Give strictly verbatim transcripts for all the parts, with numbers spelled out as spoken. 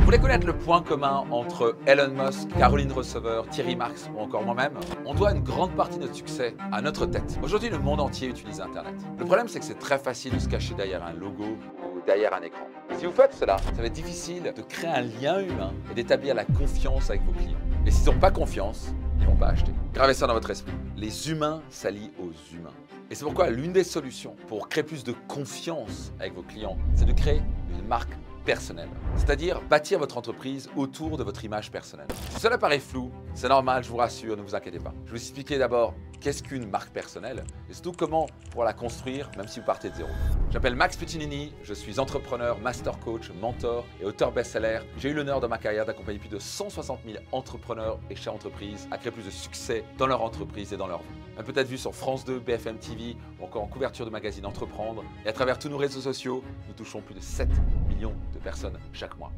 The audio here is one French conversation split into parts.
voulez connaître le point commun entre Elon Musk, Caroline Receveur, Thierry Marx ou encore moi-même? On doit une grande partie de notre succès à notre tête. Aujourd'hui, le monde entier utilise Internet. Le problème, c'est que c'est très facile de se cacher derrière un logo ou derrière un écran. Si vous faites cela, ça va être difficile de créer un lien humain et d'établir la confiance avec vos clients. Et s'ils n'ont pas confiance, ils ne vont pas acheter. Gravez ça dans votre esprit. Les humains s'allient aux humains. Et c'est pourquoi l'une des solutions pour créer plus de confiance avec vos clients, c'est de créer une marque personnelle. C'est-à-dire bâtir votre entreprise autour de votre image personnelle. Si cela paraît flou, c'est normal, je vous rassure, ne vous inquiétez pas. Je vais vous expliquer d'abord qu'est-ce qu'une marque personnelle et surtout comment pouvoir la construire même si vous partez de zéro. Je m'appelle Max Piccinini, je suis entrepreneur, master coach, mentor et auteur best-seller. J'ai eu l'honneur dans ma carrière d'accompagner plus de cent soixante mille entrepreneurs et chefs d'entreprise à créer plus de succès dans leur entreprise et dans leur vie. Même peut-être vu sur France deux, B F M T V ou encore en couverture de magazine Entreprendre. Et à travers tous nos réseaux sociaux, nous touchons plus de sept millions de personnes chaque mois.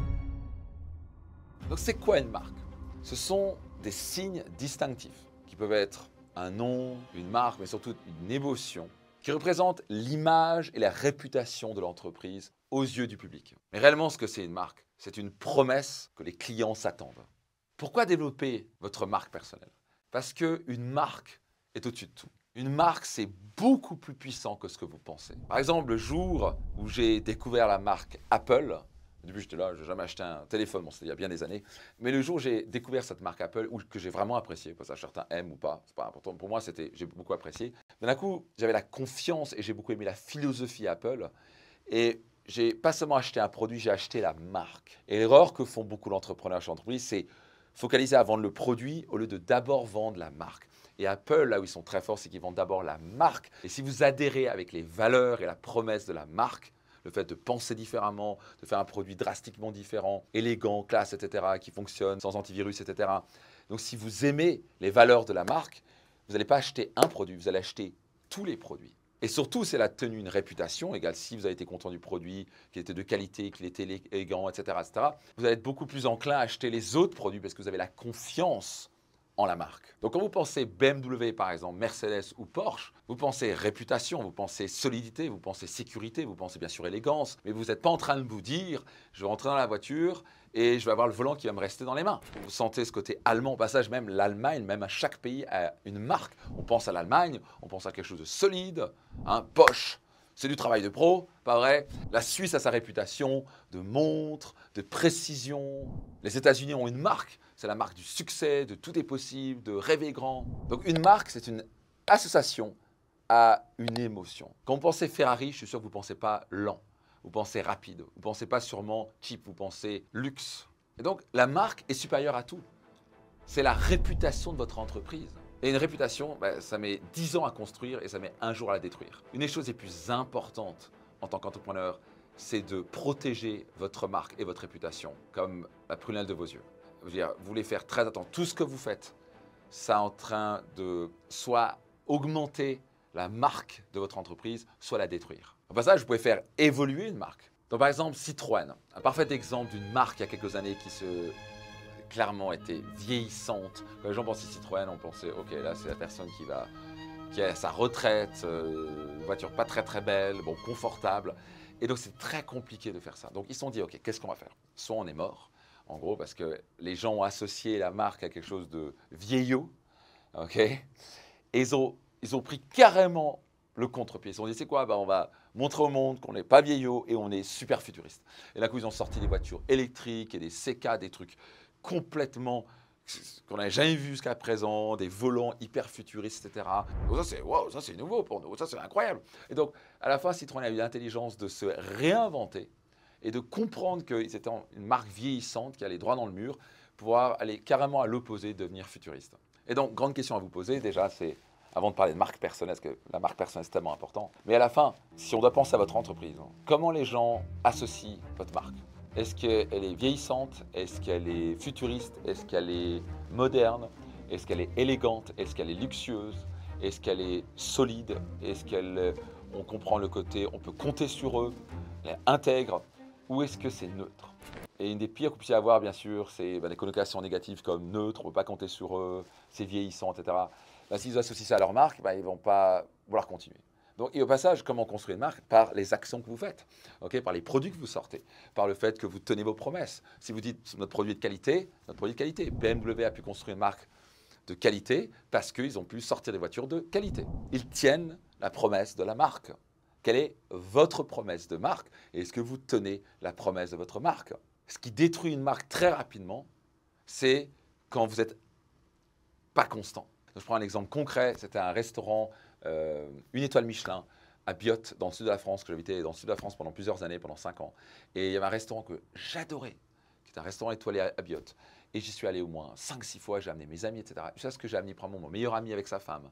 Donc c'est quoi une marque? Ce sont des signes distinctifs qui peuvent être un nom, une marque, mais surtout une émotion qui représente l'image et la réputation de l'entreprise aux yeux du public. Mais réellement, ce que c'est une marque, c'est une promesse que les clients s'attendent. Pourquoi développer votre marque personnelle? Parce qu'une marque est au-dessus de tout. Une marque, c'est beaucoup plus puissant que ce que vous pensez. Par exemple, le jour où j'ai découvert la marque Apple, au début j'étais là, je n'ai jamais acheté un téléphone, bon, c'était il y a bien des années, mais le jour où j'ai découvert cette marque Apple, ou que j'ai vraiment apprécié, parce que certains aiment ou pas, c'est pas important, pour moi c'était, j'ai beaucoup apprécié, mais d'un coup j'avais la confiance et j'ai beaucoup aimé la philosophie Apple, et j'ai pas seulement acheté un produit, j'ai acheté la marque. Et l'erreur que font beaucoup d'entrepreneurs chez l'entreprise, c'est focaliser à vendre le produit au lieu de d'abord vendre la marque. Et Apple, là où ils sont très forts, c'est qu'ils vendent d'abord la marque. Et si vous adhérez avec les valeurs et la promesse de la marque, le fait de penser différemment, de faire un produit drastiquement différent, élégant, classe, et cetera, qui fonctionne sans antivirus, et cetera. Donc si vous aimez les valeurs de la marque, vous n'allez pas acheter un produit, vous allez acheter tous les produits. Et surtout, c'est la tenue, une réputation, égale si vous avez été content du produit, qu'il était de qualité, qu'il était élégant, et cetera, et cetera. Vous allez être beaucoup plus enclin à acheter les autres produits parce que vous avez la confiance en la marque. Donc quand vous pensez B M W par exemple, Mercedes ou Porsche, vous pensez réputation, vous pensez solidité, vous pensez sécurité, vous pensez bien sûr élégance, mais vous n'êtes pas en train de vous dire je vais rentrer dans la voiture et je vais avoir le volant qui va me rester dans les mains. Vous sentez ce côté allemand, au passage même l'Allemagne, même à chaque pays a une marque. On pense à l'Allemagne, on pense à quelque chose de solide, hein, Porsche. C'est du travail de pro, pas vrai? La Suisse a sa réputation de montre, de précision. Les États-Unis ont une marque, c'est la marque du succès, de tout est possible, de rêver grand. Donc une marque, c'est une association à une émotion. Quand vous pensez Ferrari, je suis sûr que vous ne pensez pas lent, vous pensez rapide, vous ne pensez pas sûrement cheap, vous pensez luxe. Et donc la marque est supérieure à tout. C'est la réputation de votre entreprise. Et une réputation, ben, ça met dix ans à construire et ça met un jour à la détruire. Une des choses les plus importantes en tant qu'entrepreneur, c'est de protéger votre marque et votre réputation comme la prunelle de vos yeux. Je veux dire, vous voulez faire très attention. Tout ce que vous faites, ça est en train de soit augmenter la marque de votre entreprise, soit la détruire. Au passage, vous pouvez faire évoluer une marque. Donc par exemple, Citroën, un parfait exemple d'une marque il y a quelques années qui se... clairement était vieillissante. Quand les gens pensaient Citroën, on pensait, ok, là c'est la personne qui va, qui a sa retraite, euh, une voiture pas très très belle, bon, confortable. Et donc c'est très compliqué de faire ça. Donc ils se sont dit, ok, qu'est-ce qu'on va faire? Soit on est mort, en gros, parce que les gens ont associé la marque à quelque chose de vieillot, ok? Et ils ont, ils ont pris carrément le contre-pied. Ils se sont dit, c'est quoi? Ben, on va montrer au monde qu'on n'est pas vieillot et on est super futuriste. Et là, coup, ils ont sorti des voitures électriques et des C K, des trucs complètement qu'on n'avait jamais vu jusqu'à présent, des volants hyper futuristes, et cetera. Donc ça c'est wow, ça c'est nouveau pour nous, ça c'est incroyable. Et donc à la fin, Citroën a eu l'intelligence de se réinventer et de comprendre qu'ils étaient une marque vieillissante qui allait droit dans le mur, pouvoir aller carrément à l'opposé, devenir futuriste. Et donc grande question à vous poser déjà, c'est avant de parler de marque personnelle, parce que la marque personnelle c'est tellement important. Mais à la fin, si on doit penser à votre entreprise, comment les gens associent votre marque? Est-ce qu'elle est vieillissante? Est-ce qu'elle est futuriste? Est-ce qu'elle est moderne? Est-ce qu'elle est élégante? Est-ce qu'elle est luxueuse? Est-ce qu'elle est solide? Est-ce qu'elle, on comprend le côté, on peut compter sur eux? Elle est intègre? Ou est-ce que c'est neutre? Et une des pires que vous puissiez avoir, bien sûr, c'est ben, des connotations négatives comme neutre, on ne peut pas compter sur eux, c'est vieillissant, et cetera. Ben, s'ils associent ça à leur marque, ben, ils ne vont pas vouloir continuer. Donc, et au passage, comment construire une marque? Par les actions que vous faites, okay, par les produits que vous sortez, par le fait que vous tenez vos promesses. Si vous dites notre produit est de qualité, notre produit de qualité. B M W a pu construire une marque de qualité parce qu'ils ont pu sortir des voitures de qualité. Ils tiennent la promesse de la marque. Quelle est votre promesse de marque? Et est-ce que vous tenez la promesse de votre marque? Ce qui détruit une marque très rapidement, c'est quand vous n'êtes pas constant. Donc, je prends un exemple concret. C'était un restaurant, euh, une étoile Michelin, à Biot, dans le sud de la France, que j'habitais dans le sud de la France pendant plusieurs années, pendant cinq ans. Et il y avait un restaurant que j'adorais, qui était un restaurant étoilé à, à Biot. Et j'y suis allé au moins cinq six fois, j'ai amené mes amis, et cetera. Je sais ce que j'ai amené, probablement mon meilleur ami avec sa femme.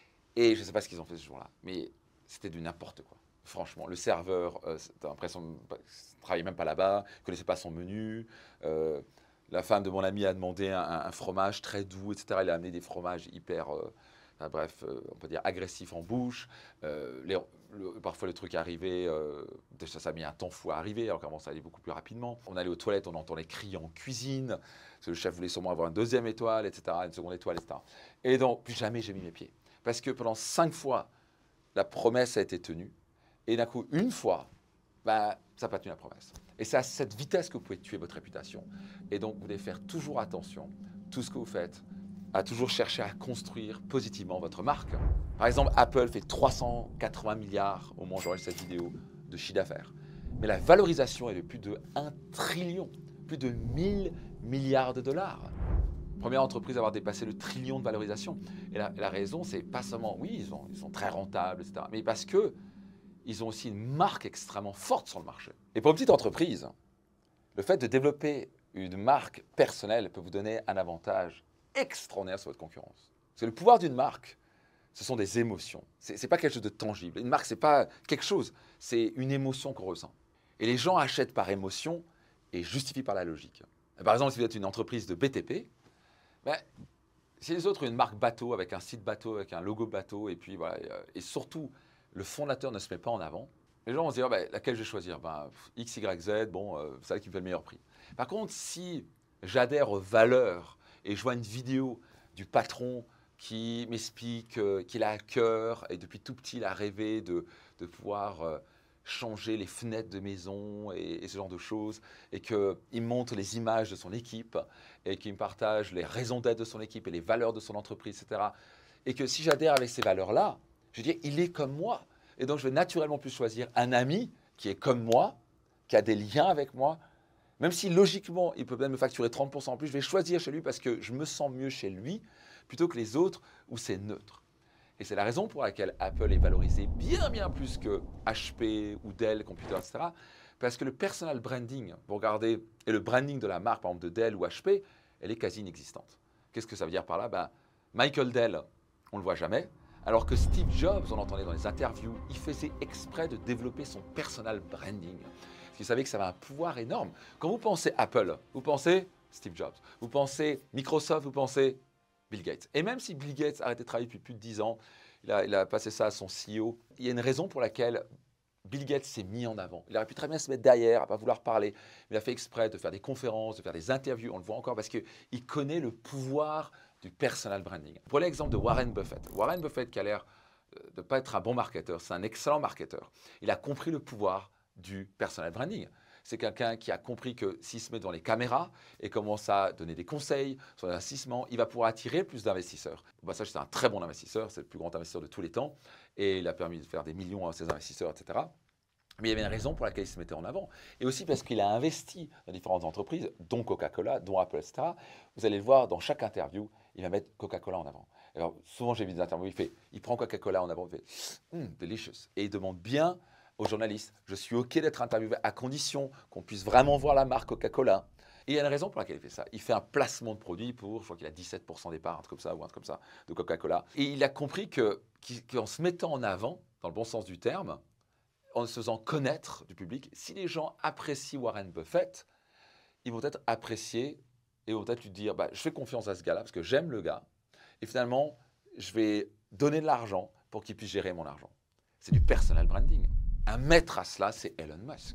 Et je ne sais pas ce qu'ils ont fait ce jour-là, mais c'était du n'importe quoi. Franchement, le serveur, euh, t'as l'impression ne travaillait même pas là-bas, ne connaissait pas son menu. Euh, la femme de mon ami a demandé un, un fromage très doux, et cetera. Il a amené des fromages hyper, euh, enfin, bref, euh, on peut dire agressifs en bouche. Euh, les, le, parfois le truc arrivait, euh, ça, ça a mis un temps fou à arriver, alors qu'avant ça allait beaucoup plus rapidement. On allait aux toilettes, on entendait crier en cuisine, parce que le chef voulait sûrement avoir une deuxième étoile, et cetera, une seconde étoile, et cetera. Et donc, plus jamais j'ai mis mes pieds. Parce que pendant cinq fois, la promesse a été tenue. Et d'un coup, une fois, ben, ça n'a pas tenu la promesse. Et c'est à cette vitesse que vous pouvez tuer votre réputation. Et donc, vous devez faire toujours attention, tout ce que vous faites, à toujours chercher à construire positivement votre marque. Par exemple, Apple fait trois cent quatre-vingts milliards au moment où j'enregistre cette vidéo de chiffre d'affaires. Mais la valorisation est de plus de un trillion, plus de mille milliards de dollars. Première entreprise à avoir dépassé le trillion de valorisation. Et la, la raison, c'est pas seulement, oui, ils, ont, ils sont très rentables, et cetera, mais parce que ils ont aussi une marque extrêmement forte sur le marché. Et pour une petite entreprise, le fait de développer une marque personnelle peut vous donner un avantage extraordinaire sur votre concurrence. Parce que le pouvoir d'une marque, ce sont des émotions. Ce n'est pas quelque chose de tangible. Une marque, ce n'est pas quelque chose, c'est une émotion qu'on ressent. Et les gens achètent par émotion et justifient par la logique. Par exemple, si vous êtes une entreprise de B T P, ben, si les autres ont une marque bateau, avec un site bateau, avec un logo bateau, et puis voilà, et surtout, le fondateur ne se met pas en avant, les gens vont se dire, ben, laquelle je vais choisir? Ben, X, Y, Z, bon, euh, c'est celle qui me fait le meilleur prix. Par contre, si j'adhère aux valeurs et je vois une vidéo du patron qui m'explique euh, qu'il a à cœur, et depuis tout petit, il a rêvé de, de pouvoir euh, changer les fenêtres de maison et, et ce genre de choses, et qu'il montre les images de son équipe, et qu'il me partage les raisons d'être de son équipe et les valeurs de son entreprise, et cetera. Et que si j'adhère avec ces valeurs-là, je dis, il est comme moi. Et donc, je vais naturellement plus choisir un ami qui est comme moi, qui a des liens avec moi. Même si, logiquement, il peut même me facturer trente pour cent en plus, je vais choisir chez lui parce que je me sens mieux chez lui plutôt que les autres où c'est neutre. Et c'est la raison pour laquelle Apple est valorisé bien, bien plus que H P ou Dell, Computer, et cetera. Parce que le personal branding, vous regardez, et le branding de la marque, par exemple, de Dell ou H P, elle est quasi inexistante. Qu'est-ce que ça veut dire par là? Ben, Michael Dell, on ne le voit jamais. Alors que Steve Jobs, on l'entendait dans les interviews, il faisait exprès de développer son personal branding. Parce qu'il savait que ça avait un pouvoir énorme. Quand vous pensez Apple, vous pensez Steve Jobs. Vous pensez Microsoft, vous pensez Bill Gates. Et même si Bill Gates a arrêté de travailler depuis plus de dix ans, il a, il a passé ça à son C E O, il y a une raison pour laquelle Bill Gates s'est mis en avant. Il aurait pu très bien se mettre derrière, à ne pas vouloir parler. Mais il a fait exprès de faire des conférences, de faire des interviews. On le voit encore parce qu'il connaît le pouvoir du personal branding. Prenez l'exemple de Warren Buffett. Warren Buffett qui a l'air de ne pas être un bon marketeur, c'est un excellent marketeur. Il a compris le pouvoir du personal branding. C'est quelqu'un qui a compris que s'il se met devant les caméras et commence à donner des conseils sur l'investissement, il va pouvoir attirer plus d'investisseurs. Au passage, c'est un très bon investisseur, c'est le plus grand investisseur de tous les temps et il a permis de faire des millions à ses investisseurs, et cetera. Mais il y avait une raison pour laquelle il se mettait en avant. Et aussi parce qu'il a investi dans différentes entreprises, dont Coca-Cola, dont Apple, et cetera. Vous allez le voir dans chaque interview, il va mettre Coca-Cola en avant. Alors souvent, j'ai vu des interviews, il, fait, il prend Coca-Cola en avant, il fait mm, « delicious ». Et il demande bien aux journalistes, je suis OK d'être interviewé à condition qu'on puisse vraiment voir la marque Coca-Cola. Et il y a une raison pour laquelle il fait ça. Il fait un placement de produit pour, je crois qu'il a dix-sept pour cent des parts, un truc comme ça, ou un truc comme ça, de Coca-Cola. Et il a compris que, qu'en se mettant en avant, dans le bon sens du terme, en se faisant connaître du public, si les gens apprécient Warren Buffett, ils vont être appréciés et vont peut-être lui dire, bah, je fais confiance à ce gars-là parce que j'aime le gars. Et finalement, je vais donner de l'argent pour qu'il puisse gérer mon argent. C'est du personal branding. Un maître à cela, c'est Elon Musk.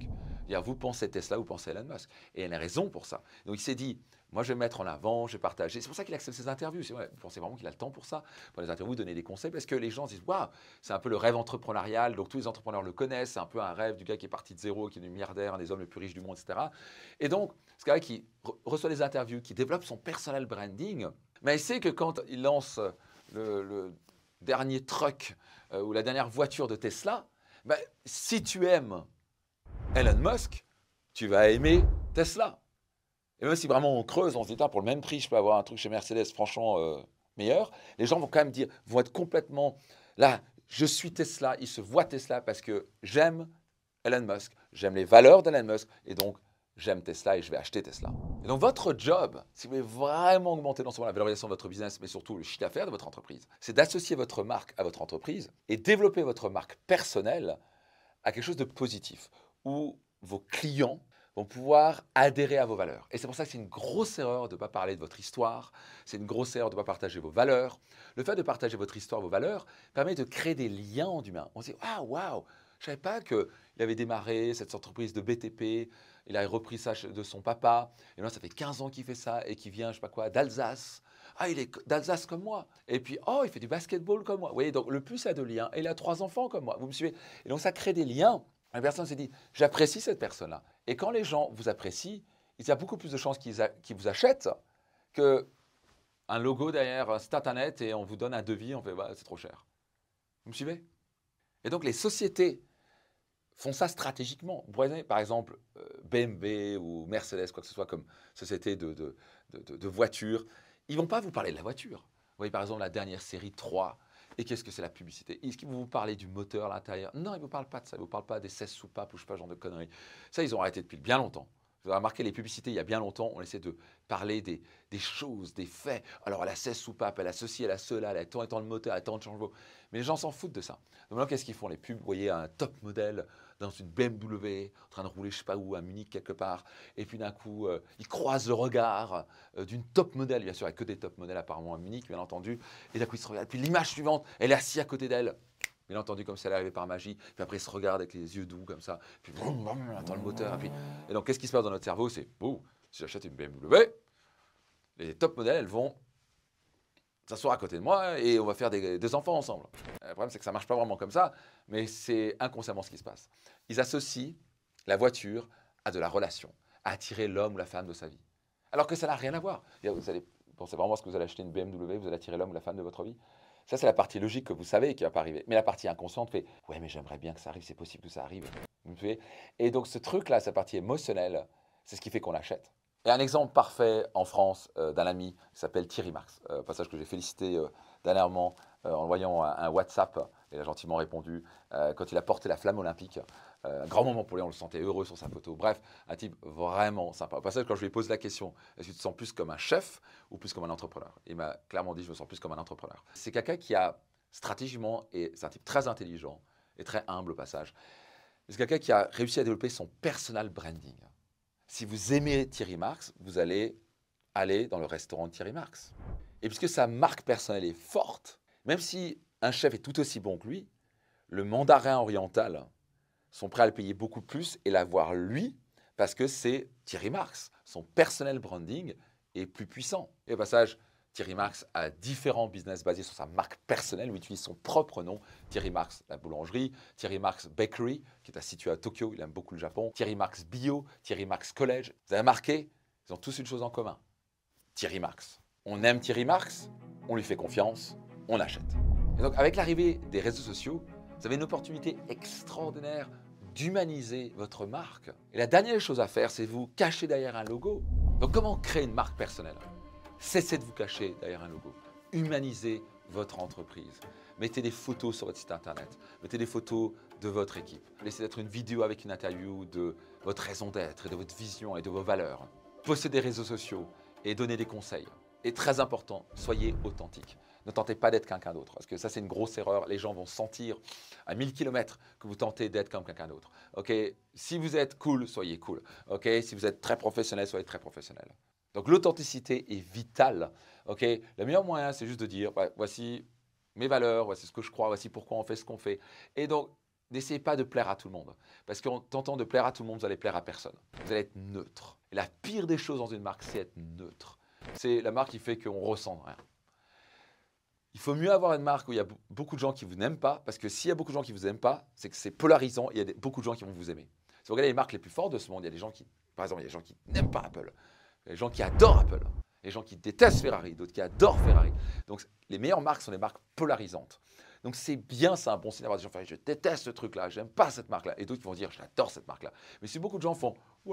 Dire, vous pensez Tesla, vous pensez Elon Musk. Et il a raison pour ça. Donc il s'est dit, moi je vais me mettre en avant, je vais partager. C'est pour ça qu'il accepte ces interviews. C'est vrai, vous pensez vraiment qu'il a le temps pour ça, pour les interviews, donner des conseils, parce que les gens se disent, waouh, c'est un peu le rêve entrepreneurial, donc tous les entrepreneurs le connaissent, c'est un peu un rêve du gars qui est parti de zéro, qui est devenu milliardaire, un des hommes les plus riches du monde, et cetera. Et donc, ce gars qui re reçoit des interviews, qui développe son personal branding, mais il sait que quand il lance le, le dernier truck euh, ou la dernière voiture de Tesla, ben, si tu aimes Elon Musk, tu vas aimer Tesla. Et même si vraiment on creuse, on se dit, pour le même prix, je peux avoir un truc chez Mercedes franchement euh, meilleur, les gens vont quand même dire, vont être complètement là, je suis Tesla, ils se voient Tesla parce que j'aime Elon Musk, j'aime les valeurs d'Elon Musk, et donc j'aime Tesla et je vais acheter Tesla. Et donc votre job, si vous voulez vraiment augmenter non seulement la valorisation de votre business, mais surtout le chiffre d'affaires de votre entreprise, c'est d'associer votre marque à votre entreprise et développer votre marque personnelle à quelque chose de positif, où vos clients vont pouvoir adhérer à vos valeurs. Et c'est pour ça que c'est une grosse erreur de ne pas parler de votre histoire, c'est une grosse erreur de ne pas partager vos valeurs. Le fait de partager votre histoire, vos valeurs, permet de créer des liens en humain. On se dit, ah waouh, je ne savais pas qu'il avait démarré cette entreprise de B T P, il a repris ça de son papa, et maintenant ça fait quinze ans qu'il fait ça, et qu'il vient, je ne sais pas quoi, d'Alsace. Ah, il est d'Alsace comme moi. Et puis, oh, il fait du basketball comme moi. Vous voyez, donc le plus a de liens, et il a trois enfants comme moi. Vous me suivez? Et donc ça crée des liens. La personne s'est dit, j'apprécie cette personne-là. Et quand les gens vous apprécient, il y a beaucoup plus de chances qu'ils qu'ils vous achètent qu'un logo derrière un site internet et on vous donne un devis, on fait, bah, c'est trop cher. Vous me suivez? Et donc les sociétés font ça stratégiquement. Vous prenez par exemple B M W ou Mercedes, quoi que ce soit comme société de, de, de, de, de voitures, ils ne vont pas vous parler de la voiture. Vous voyez par exemple la dernière série trois. Et qu'est-ce que c'est la publicité? Est-ce qu'ils vont vous parler du moteur à l'intérieur? Non, ils ne vous parlent pas de ça. Ils ne vous parlent pas des seize soupapes ou je ne sais pas, genre de conneries. Ça, ils ont arrêté depuis bien longtemps. Vous avez remarqué les publicités, il y a bien longtemps, on essaie de parler des, des choses, des faits. Alors, elle a seize soupapes, elle a ceci, elle a cela, elle a tant et tant de moteur, elle a tant de chevaux. Mais les gens s'en foutent de ça. Donc maintenant, qu'est-ce qu'ils font? Les pubs, vous voyez un top modèle dans une B M W, en train de rouler je ne sais pas où, à Munich quelque part. Et puis d'un coup, euh, ils croisent le regard euh, d'une top modèle. Bien sûr, il n'y a que des top modèles apparemment à Munich, bien entendu. Et d'un coup, ils se regardent. Puis l'image suivante, elle est assise à côté d'elle. Bien entendu, comme si elle arrivait par magie. Puis après, ils se regardent avec les yeux doux, comme ça. Puis, on entend le moteur. Et, puis... et donc, qu'est-ce qui se passe dans notre cerveau? C'est, oh, si j'achète une B M W, les top modèles, elles vont s'asseoir à côté de moi et on va faire des, des enfants ensemble. Le problème, c'est que ça ne marche pas vraiment comme ça, mais c'est inconsciemment ce qui se passe. Ils associent la voiture à de la relation, à attirer l'homme ou la femme de sa vie. Alors que ça n'a rien à voir. Vous allez penser vraiment à ce que vous allez acheter une B M W, vous allez attirer l'homme ou la femme de votre vie. Ça, c'est la partie logique que vous savez qui ne va pas arriver. Mais la partie inconsciente fait « Ouais, mais j'aimerais bien que ça arrive, c'est possible que ça arrive. » Et donc, ce truc-là, cette partie émotionnelle, c'est ce qui fait qu'on l'achète. Et un exemple parfait en France euh, d'un ami qui s'appelle Thierry Marx, euh, passage que j'ai félicité euh, dernièrement euh, en voyant un, un WhatsApp, il a gentiment répondu, euh, quand il a porté la flamme olympique. Euh, un grand moment pour lui, on le sentait heureux sur sa photo. Bref, un type vraiment sympa. Au passage, quand je lui ai posé la question, est-ce que tu te sens plus comme un chef ou plus comme un entrepreneur? Il m'a clairement dit, je me sens plus comme un entrepreneur. C'est quelqu'un qui a stratégiquement, et c'est un type très intelligent et très humble au passage, c'est quelqu'un qui a réussi à développer son personal branding. Si vous aimez Thierry Marx, vous allez aller dans le restaurant de Thierry Marx. Et puisque sa marque personnelle est forte, même si un chef est tout aussi bon que lui, le mandarin oriental sont prêts à le payer beaucoup plus et l'avoir lui, parce que c'est Thierry Marx. Son personnel branding est plus puissant. Et au passage, Thierry Marx a différents business basés sur sa marque personnelle, où il utilise son propre nom. Thierry Marx, la boulangerie. Thierry Marx Bakery, qui est situé à Tokyo, il aime beaucoup le Japon. Thierry Marx Bio, Thierry Marx College. Vous avez remarqué, ils ont tous une chose en commun. Thierry Marx. On aime Thierry Marx, on lui fait confiance, on achète. Et donc, avec l'arrivée des réseaux sociaux, vous avez une opportunité extraordinaire d'humaniser votre marque. Et la dernière chose à faire, c'est vous cacher derrière un logo. Donc, comment créer une marque personnelle? Cessez de vous cacher derrière un logo. Humanisez votre entreprise. Mettez des photos sur votre site internet. Mettez des photos de votre équipe. Laissez d'être une vidéo avec une interview de votre raison d'être et de votre vision et de vos valeurs. Postez des réseaux sociaux et donnez des conseils. Et très important, soyez authentique. Ne tentez pas d'être quelqu'un d'autre, parce que ça, c'est une grosse erreur. Les gens vont sentir à mille kilomètres que vous tentez d'être comme quelqu'un d'autre. Okay? Si vous êtes cool, soyez cool. Okay? Si vous êtes très professionnel, soyez très professionnel. Donc, l'authenticité est vitale. Okay? Le meilleur moyen, c'est juste de dire, ouais, voici mes valeurs, voici ce que je crois, voici pourquoi on fait ce qu'on fait. Et donc, n'essayez pas de plaire à tout le monde. Parce qu'en tentant de plaire à tout le monde, vous allez plaire à personne. Vous allez être neutre. Et la pire des choses dans une marque, c'est être neutre. C'est la marque qui fait qu'on ressent rien. Il faut mieux avoir une marque où il y a beaucoup de gens qui vous n'aiment pas, parce que s'il y a beaucoup de gens qui vous aiment pas, c'est que c'est polarisant, et il y a des, beaucoup de gens qui vont vous aimer. Si vous regardez les marques les plus fortes de ce monde, il y a des gens qui, par exemple, il y a des gens qui n'aiment pas Apple, il y a des gens qui adorent Apple, il y a des gens qui détestent Ferrari, d'autres qui adorent Ferrari. Donc les meilleures marques sont des marques polarisantes. Donc c'est bien, c'est un bon signe d'avoir des gens qui font « je déteste ce truc-là, j'aime pas cette marque-là », et d'autres qui vont dire « j'adore cette marque-là ». Mais si beaucoup de gens font « ouais »,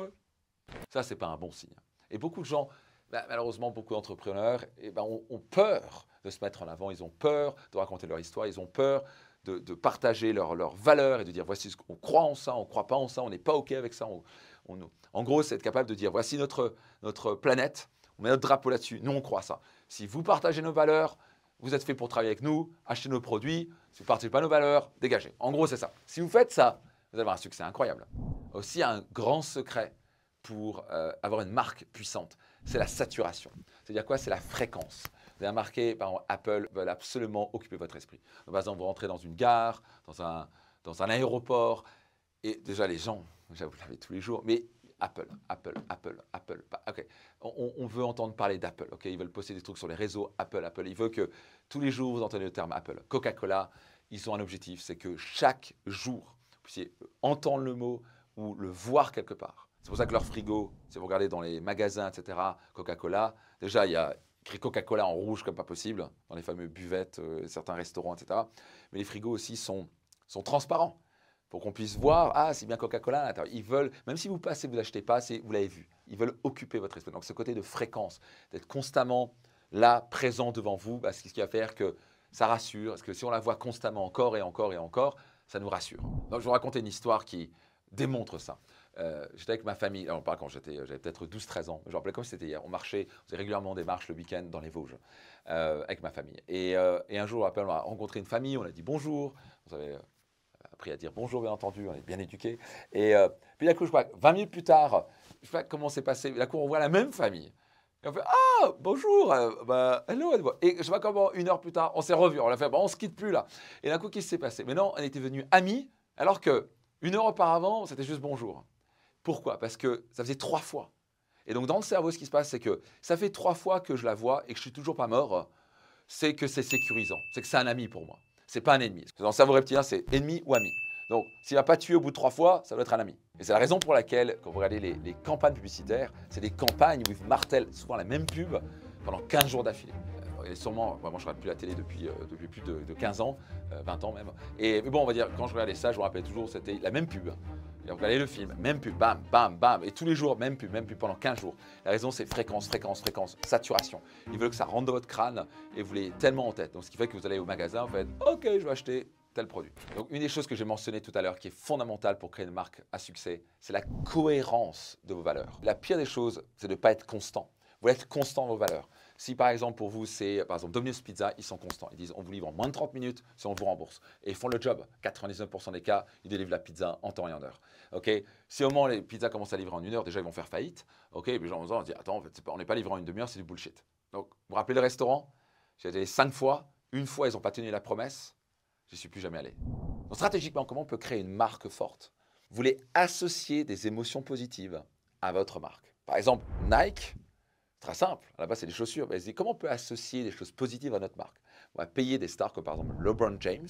ça c'est pas un bon signe. Et beaucoup de gens, bah, malheureusement beaucoup d'entrepreneurs, eh ben, ont, ont peur de se mettre en avant, ils ont peur de raconter leur histoire, ils ont peur de, de partager leurs leur valeurs et de dire voici ce qu'on croit en ça, on ne croit pas en ça, on n'est pas OK avec ça. On, on, en gros, c'est être capable de dire voici notre, notre planète, on met notre drapeau là-dessus, nous on croit ça. Si vous partagez nos valeurs, vous êtes fait pour travailler avec nous, achetez nos produits, si vous ne partagez pas nos valeurs, dégagez. En gros, c'est ça. Si vous faites ça, vous allez avoir un succès incroyable. Aussi, un grand secret pour euh, avoir une marque puissante, c'est la saturation. C'est-à-dire quoi? C'est la fréquence. Vous avez remarqué, par exemple, Apple veulent absolument occuper votre esprit. Donc, par exemple, vous rentrez dans une gare, dans un, dans un aéroport, et déjà les gens, déjà vous l'avez tous les jours, mais Apple, Apple, Apple, Apple. Okay. On, on veut entendre parler d'Apple. Okay. Ils veulent poster des trucs sur les réseaux Apple, Apple. Ils veulent que tous les jours vous entendez le terme Apple. Coca-Cola, ils ont un objectif, c'est que chaque jour, vous puissiez entendre le mot ou le voir quelque part. C'est pour ça que leur frigo, si vous regardez dans les magasins, et cetera, Coca-Cola, déjà il y a écrit Coca-Cola en rouge comme pas possible, dans les fameux buvettes, euh, certains restaurants, et cetera. Mais les frigos aussi sont, sont transparents, pour qu'on puisse voir, ah, c'est bien Coca-Cola à l'intérieur. Ils veulent, même si vous passez, vous n'achetez pas, vous l'avez vu, ils veulent occuper votre esprit. Donc ce côté de fréquence, d'être constamment là, présent devant vous, bah, c'est ce qui va faire que ça rassure, parce que si on la voit constamment encore et encore et encore, ça nous rassure. Donc je vais vous raconter une histoire qui démontre ça. Euh, j'étais avec ma famille, alors pas quand j'étais, j'avais peut-être douze treize ans, je me rappelle comme si c'était hier, on marchait, on faisait régulièrement des marches le week-end dans les Vosges euh, avec ma famille. Et, euh, et un jour, on a rencontré une famille, on a dit bonjour, on avait appris à dire bonjour bien entendu, on est bien éduqués. Et euh, puis d'un coup, je crois, vingt minutes plus tard, je sais pas comment c'est passé, d'un coup on voit la même famille. Et on fait ah bonjour, euh, bah, hello, et je sais pas comment, une heure plus tard, on s'est revus, on a fait bon, on se quitte plus là. Et d'un coup, qu'est-ce qui s'est passé? Mais non, on était devenus amis, alors que une heure auparavant, c'était juste bonjour. Pourquoi? Parce que ça faisait trois fois. Et donc, dans le cerveau, ce qui se passe, c'est que ça fait trois fois que je la vois et que je suis toujours pas mort. C'est que c'est sécurisant. C'est que c'est un ami pour moi. C'est pas un ennemi. Dans le cerveau reptilien, c'est ennemi ou ami. Donc, s'il va pas tuer au bout de trois fois, ça doit être un ami. Et c'est la raison pour laquelle, quand vous regardez les, les campagnes publicitaires, c'est des campagnes où ils martèlent souvent la même pub pendant quinze jours d'affilée. Et sûrement, moi, moi je ne regarde plus la télé depuis, euh, depuis plus de, de quinze ans, euh, vingt ans même. Et mais bon, on va dire, quand je regardais ça, je me rappelais toujours, c'était la même pub. Et vous regardez le film, même pub, bam, bam, bam. Et tous les jours, même pub, même pub pendant quinze jours. La raison, c'est fréquence, fréquence, fréquence, saturation. Ils veulent que ça rentre dans votre crâne et vous l'ayez tellement en tête. Donc, ce qui fait que vous allez au magasin, vous faites « Ok, je vais acheter tel produit ». Donc, une des choses que j'ai mentionnées tout à l'heure, qui est fondamentale pour créer une marque à succès, c'est la cohérence de vos valeurs. La pire des choses, c'est de ne pas être constant. Vous voulez être constant dans vos valeurs. Si par exemple pour vous c'est par exemple Domino's Pizza, ils sont constants. Ils disent on vous livre en moins de trente minutes si on vous rembourse. Et ils font le job. quatre-vingt-dix-neuf pour cent des cas, ils délivrent la pizza en temps et en heure. Okay, si au moment les pizzas commencent à livrer en une heure, déjà ils vont faire faillite. Okay, puis les gens vont se dire attends, en fait, pas, on n'est pas livré en une demi-heure, c'est du bullshit. Donc vous vous rappelez le restaurant? J'ai été cinq fois. Une fois ils n'ont pas tenu la promesse. Je ne suis plus jamais allé. Donc stratégiquement, comment on peut créer une marque forte? Vous voulez associer des émotions positives à votre marque. Par exemple, Nike. Très simple, à la base c'est des chaussures. Mais comment on peut associer des choses positives à notre marque? On va payer des stars comme par exemple LeBron James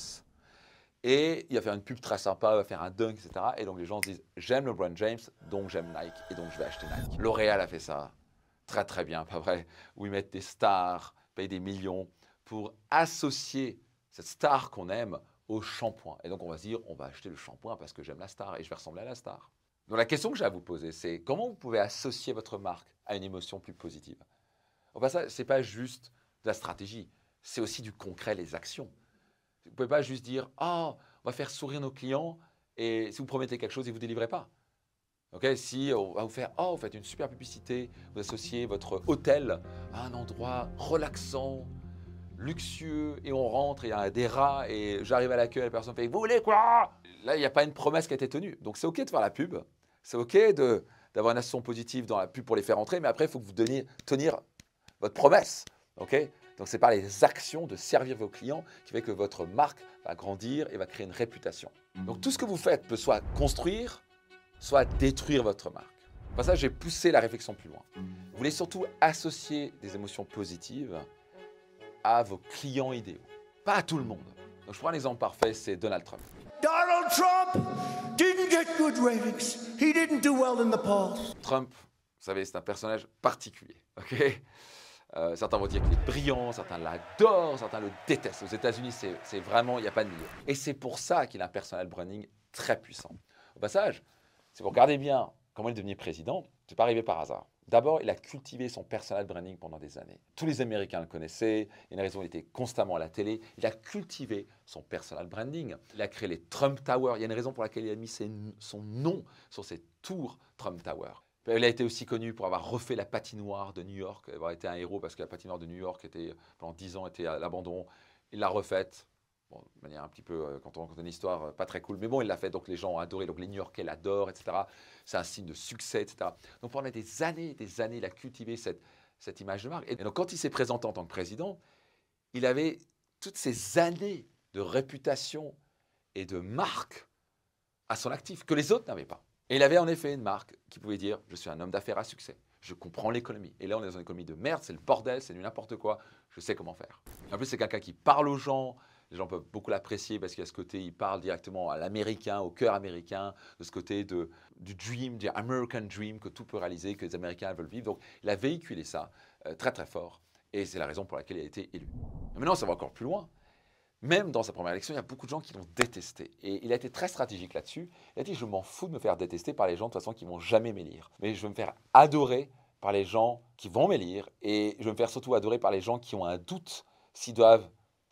et il va faire une pub très sympa, il va faire un dunk, et cetera. Et donc les gens se disent j'aime LeBron James, donc j'aime Nike et donc je vais acheter Nike. L'Oréal a fait ça très très bien, pas vrai? Où ils mettent des stars, payent des millions pour associer cette star qu'on aime au shampoing. Et donc on va se dire on va acheter le shampoing parce que j'aime la star et je vais ressembler à la star. Donc la question que j'ai à vous poser, c'est comment vous pouvez associer votre marque à une émotion plus positive? Enfin, ça, ce n'est pas juste de la stratégie, c'est aussi du concret, les actions. Vous ne pouvez pas juste dire « Ah, on va faire sourire nos clients et si vous promettez quelque chose et vous ne délivrez pas. » Okay, si on va vous faire « Oh, vous faites une super publicité, vous associez votre hôtel à un endroit relaxant, luxueux et on rentre, il y a des rats et j'arrive à l'accueil, la personne fait « Vous voulez quoi ?» Là, il n'y a pas une promesse qui a été tenue. Donc, c'est OK de faire la pub. C'est OK d'avoir une action positive dans la pub pour les faire entrer, mais après, il faut que vous donniez, tenir votre promesse. Okay? Donc c'est par les actions de servir vos clients qui fait que votre marque va grandir et va créer une réputation. Donc tout ce que vous faites peut soit construire, soit détruire votre marque. Pour ça, j'ai poussé la réflexion plus loin. Vous voulez surtout associer des émotions positives à vos clients idéaux, pas à tout le monde. Donc je prends un exemple parfait, c'est Donald Trump. Donald Trump didn't get good ratings. He didn't do well in the polls. Trump, vous savez, c'est un personnage particulier, ok? Euh, certains vont dire qu'il est brillant, certains l'adorent, certains le détestent. Aux États-Unis, c'est vraiment, il n'y a pas de milieu. Et c'est pour ça qu'il a un personal branding très puissant. Au passage, si vous regardez bien comment il est devenu président, ce n'est pas arrivé par hasard. D'abord, il a cultivé son personal branding pendant des années. Tous les Américains le connaissaient, il y a une raison, il était constamment à la télé. Il a cultivé son personal branding. Il a créé les Trump Towers. Il y a une raison pour laquelle il a mis ses, son nom sur ces tours Trump Tower. Il a été aussi connu pour avoir refait la patinoire de New York, avoir été un héros parce que la patinoire de New York était, pendant dix ans était à l'abandon. Il l'a refaite, bon, de manière un petit peu, quand on raconte une histoire, pas très cool, mais bon, il l'a fait, donc les gens ont adoré, donc les New-Yorkais l'adorent, et cetera. C'est un signe de succès, et cetera. Donc pendant des années, des années, il a cultivé cette, cette image de marque. Et donc quand il s'est présenté en tant que président, il avait toutes ces années de réputation et de marque à son actif que les autres n'avaient pas. Et il avait en effet une marque qui pouvait dire « je suis un homme d'affaires à succès, je comprends l'économie ». Et là, on est dans une économie de merde, c'est le bordel, c'est du n'importe quoi, je sais comment faire. En plus, c'est quelqu'un qui parle aux gens, les gens peuvent beaucoup l'apprécier parce qu'il y a ce côté, il parle directement à l'américain, au cœur américain, de ce côté de, du dream, du American dream, que tout peut réaliser, que les Américains veulent vivre. Donc, il a véhiculé ça euh, très très fort et c'est la raison pour laquelle il a été élu. Et maintenant, ça va encore plus loin. Même dans sa première élection, il y a beaucoup de gens qui l'ont détesté. Et il a été très stratégique là-dessus. Il a dit, je m'en fous de me faire détester par les gens de toute façon qui ne vont jamais m'élire. Mais je vais me faire adorer par les gens qui vont m'élire. Et je vais me faire surtout adorer par les gens qui ont un doute s'ils doivent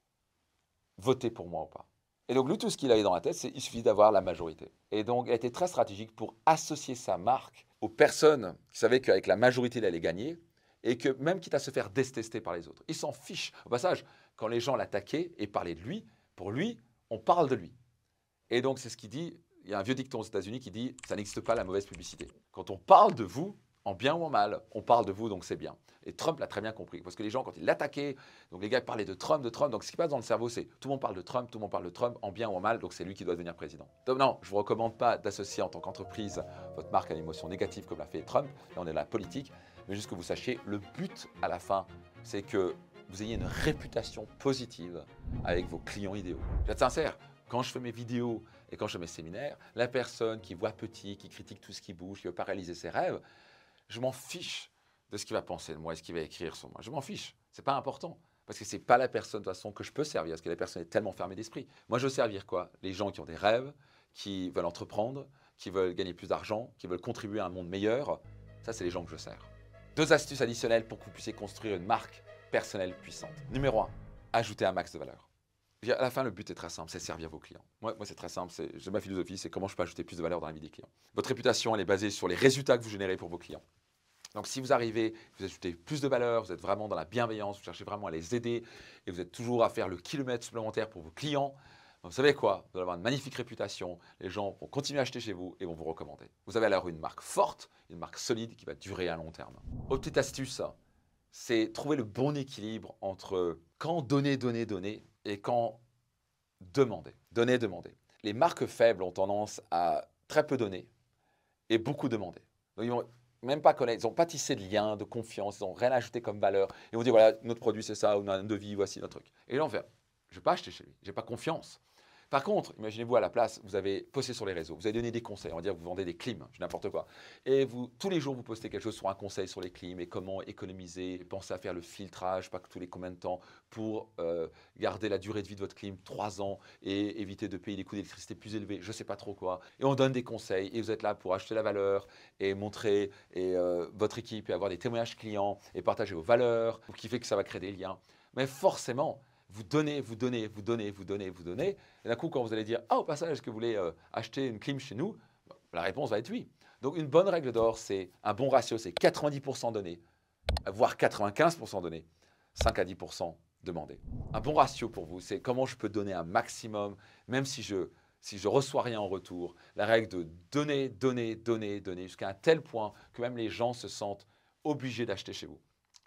voter pour moi ou pas. Et donc lui, tout ce qu'il avait dans la tête, c'est qu'il suffit d'avoir la majorité. Et donc, il a été très stratégique pour associer sa marque aux personnes qui savaient qu'avec la majorité, il allait gagner. Et que même quitte à se faire détester par les autres, il s'en fiche. Au passage, quand les gens l'attaquaient et parlaient de lui, pour lui, on parle de lui. Et donc, c'est ce qu'il dit, il y a un vieux dicton aux États-Unis qui dit « ça n'existe pas la mauvaise publicité ». Quand on parle de vous, en bien ou en mal, on parle de vous, donc c'est bien. Et Trump l'a très bien compris, parce que les gens, quand ils l'attaquaient, donc les gars parlaient de Trump, de Trump, donc ce qui passe dans le cerveau, c'est tout le monde parle de Trump, tout le monde parle de Trump, en bien ou en mal, donc c'est lui qui doit devenir président. Donc non, je ne vous recommande pas d'associer en tant qu'entreprise votre marque à une émotion négative comme l'a fait Trump, là on est dans la politique, mais juste que vous sachiez, le but à la fin, c'est que vous ayez une réputation positive avec vos clients idéaux. Je vais être sincère, quand je fais mes vidéos et quand je fais mes séminaires, la personne qui voit petit, qui critique tout ce qui bouge, qui ne veut pas réaliser ses rêves, je m'en fiche de ce qu'il va penser de moi et ce qu'il va écrire sur moi. Je m'en fiche, ce n'est pas important. Parce que ce n'est pas la personne de toute façon que je peux servir, parce que la personne est tellement fermée d'esprit. Moi, je veux servir quoi? Les gens qui ont des rêves, qui veulent entreprendre, qui veulent gagner plus d'argent, qui veulent contribuer à un monde meilleur. Ça, c'est les gens que je sers. Deux astuces additionnelles pour que vous puissiez construire une marque personnelle puissante. Numéro un, ajoutez un max de valeur. À la fin, le but est très simple, c'est servir vos clients. Moi, moi c'est très simple, c'est ma philosophie, c'est comment je peux ajouter plus de valeur dans la vie des clients. Votre réputation, elle est basée sur les résultats que vous générez pour vos clients. Donc, si vous arrivez, vous ajoutez plus de valeur, vous êtes vraiment dans la bienveillance, vous cherchez vraiment à les aider et vous êtes toujours à faire le kilomètre supplémentaire pour vos clients, vous savez quoi? Vous allez avoir une magnifique réputation, les gens vont continuer à acheter chez vous et vont vous recommander. Vous avez alors une marque forte, une marque solide qui va durer à long terme. Autre petite astuce, c'est trouver le bon équilibre entre quand donner, donner, donner et quand demander. Donner, demander. Les marques faibles ont tendance à très peu donner et beaucoup demander. Donc, ils vont même pas connaître, ils n'ont pas tissé de lien, de confiance, ils n'ont rien ajouté comme valeur. Ils vont dire, voilà, notre produit c'est ça, on a un devis, voici notre truc. Et là, on fait, je ne vais pas acheter chez lui, je n'ai pas confiance. Par contre, imaginez-vous à la place, vous avez posté sur les réseaux, vous avez donné des conseils, on va dire que vous vendez des clims, je n'importe quoi. Et vous, tous les jours, vous postez quelque chose sur un conseil sur les clims et comment économiser, pensez à faire le filtrage, pas que tous les combien de temps, pour euh, garder la durée de vie de votre clim, trois ans, et éviter de payer des coûts d'électricité plus élevés, je ne sais pas trop quoi. Et on donne des conseils, et vous êtes là pour acheter la valeur, et montrer et, euh, votre équipe, et avoir des témoignages clients, et partager vos valeurs, ce qui fait que ça va créer des liens. Mais forcément, vous donnez, vous donnez, vous donnez, vous donnez, vous donnez. Et d'un coup, quand vous allez dire « Ah, au passage, est-ce que vous voulez euh, acheter une clim chez nous ?» La réponse va être oui. Donc, une bonne règle d'or, c'est un bon ratio, c'est quatre-vingt-dix pour cent donné, voire quatre-vingt-quinze pour cent donné, cinq à dix pour cent demandé. Un bon ratio pour vous, c'est comment je peux donner un maximum, même si je si je reçois rien en retour. La règle de donner, donner, donner, donner, jusqu'à un tel point que même les gens se sentent obligés d'acheter chez vous.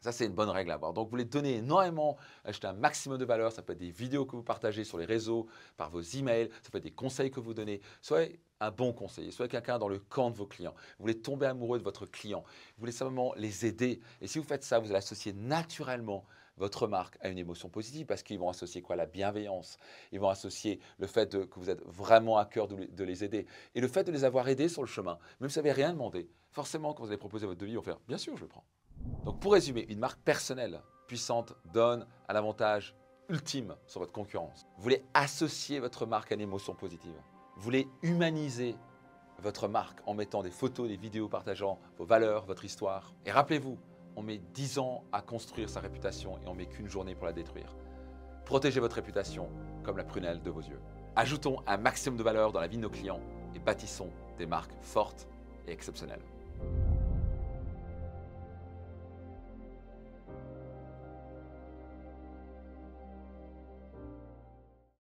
Ça, c'est une bonne règle à avoir. Donc, vous voulez donner énormément, acheter un maximum de valeur. Ça peut être des vidéos que vous partagez sur les réseaux, par vos emails. Ça peut être des conseils que vous donnez. Soyez un bon conseiller. Soyez quelqu'un dans le camp de vos clients. Vous voulez tomber amoureux de votre client. Vous voulez simplement les aider. Et si vous faites ça, vous allez associer naturellement votre marque à une émotion positive parce qu'ils vont associer quoi? La bienveillance. Ils vont associer le fait de, que vous êtes vraiment à cœur de, de les aider. Et le fait de les avoir aidés sur le chemin, même si vous n'avez rien demandé, forcément, quand vous allez proposer votre devis, ils vont faire « Bien sûr, je le prends ». Donc, pour résumer, une marque personnelle, puissante, donne un avantage ultime sur votre concurrence. Vous voulez associer votre marque à une émotion positive. Vous voulez humaniser votre marque en mettant des photos, des vidéos partageant vos valeurs, votre histoire. Et rappelez-vous, on met dix ans à construire sa réputation et on ne met qu'une journée pour la détruire. Protégez votre réputation comme la prunelle de vos yeux. Ajoutons un maximum de valeur dans la vie de nos clients et bâtissons des marques fortes et exceptionnelles.